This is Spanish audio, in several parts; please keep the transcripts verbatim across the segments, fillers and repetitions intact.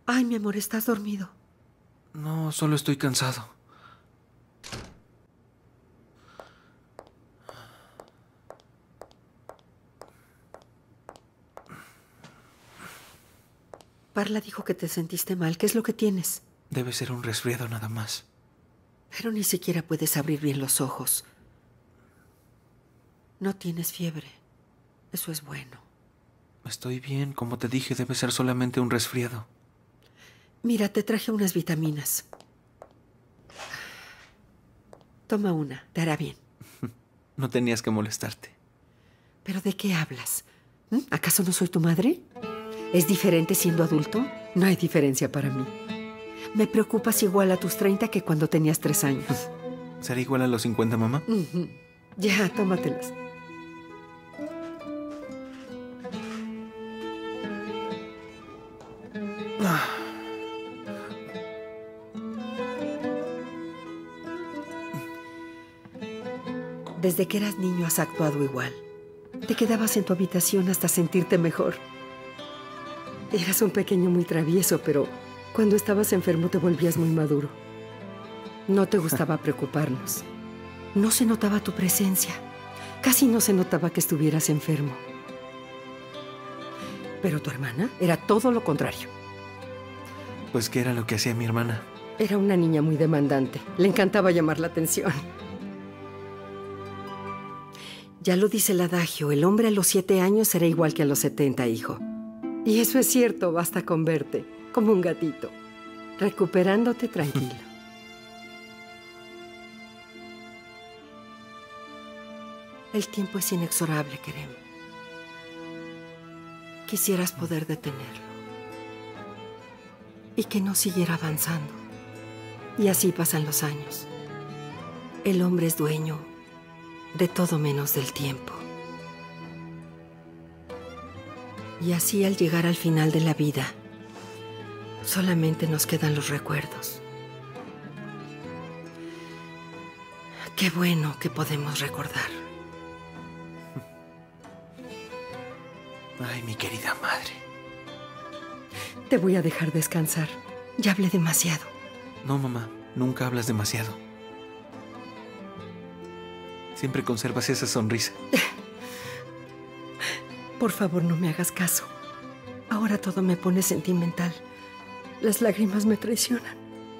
Ay, mi amor, ¿estás dormido? No, solo estoy cansado. Parla dijo que te sentiste mal. ¿Qué es lo que tienes? Debe ser un resfriado nada más. Pero ni siquiera puedes abrir bien los ojos. No tienes fiebre. Eso es bueno. Estoy bien. Como te dije, debe ser solamente un resfriado. Mira, te traje unas vitaminas. Toma una, te hará bien. No tenías que molestarte. ¿Pero de qué hablas? ¿Mm? ¿Acaso no soy tu madre? ¿Es diferente siendo adulto? No hay diferencia para mí. Me preocupas igual a tus treinta que cuando tenías tres años. ¿Será igual a los cincuenta, mamá? Uh-huh. Ya, tómatelas. Ah. Desde que eras niño has actuado igual. Te quedabas en tu habitación hasta sentirte mejor. Eras un pequeño muy travieso, pero cuando estabas enfermo te volvías muy maduro. No te gustaba preocuparnos. No se notaba tu presencia. Casi no se notaba que estuvieras enfermo. Pero tu hermana era todo lo contrario. Pues, ¿qué era lo que hacía mi hermana? Era una niña muy demandante. Le encantaba llamar la atención. Ya lo dice el adagio, el hombre a los siete años será igual que a los setenta, hijo. Y eso es cierto, basta con verte, como un gatito, recuperándote tranquilo. El tiempo es inexorable, Kerem. Quisieras poder detenerlo. Y que no siguiera avanzando. Y así pasan los años. El hombre es dueño de todo menos del tiempo. Y así al llegar al final de la vida, solamente nos quedan los recuerdos. Qué bueno que podemos recordar. Ay, mi querida madre. Te voy a dejar descansar. Ya hablé demasiado. No, mamá, nunca hablas demasiado. Siempre conservas esa sonrisa. Por favor, no me hagas caso. Ahora todo me pone sentimental. Las lágrimas me traicionan.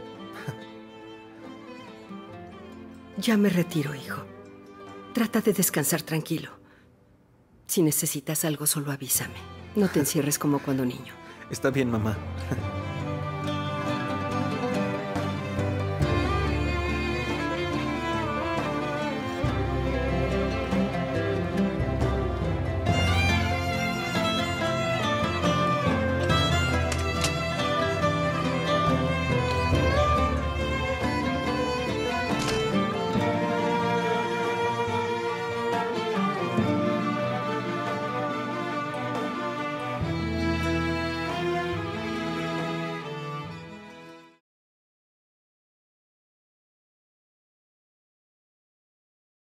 Ya me retiro, hijo. Trata de descansar tranquilo. Si necesitas algo, solo avísame. No te encierres como cuando niño. Está bien, mamá.